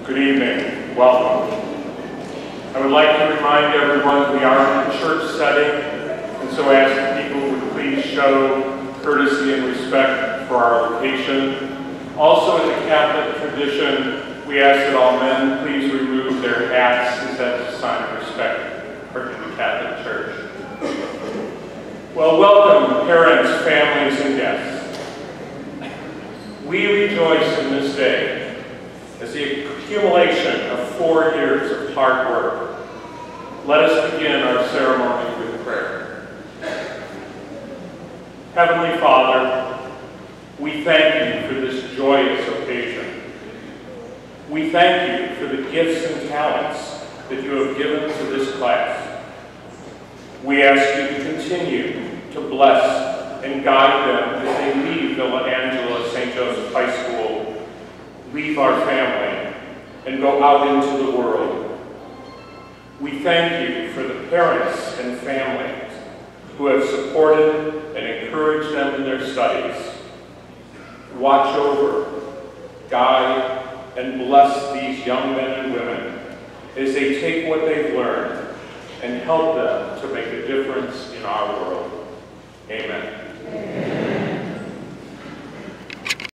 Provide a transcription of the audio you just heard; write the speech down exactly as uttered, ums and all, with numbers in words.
Good evening. Welcome. I would like to remind everyone we are in a church setting, and so ask that people would please show courtesy and respect for our location. Also, as a Catholic tradition, we ask that all men please remove their hats, as that's a sign of respect for the Catholic Church. Well, welcome, parents, families, and guests. We rejoice in this day as the accumulation of four years of hard work. Let us begin our ceremony with prayer. Heavenly Father, we thank you for this joyous occasion. We thank you for the gifts and talents that you have given to this class. We ask you to continue to bless and guide them as they leave Villa Angela Saint Joseph High School, leave our family, and go out into the world. We thank you for the parents and families who have supported and encouraged them in their studies. Watch over, guide, and bless these young men and women as they take what they've learned and help them to make a difference in our world. Amen. Amen.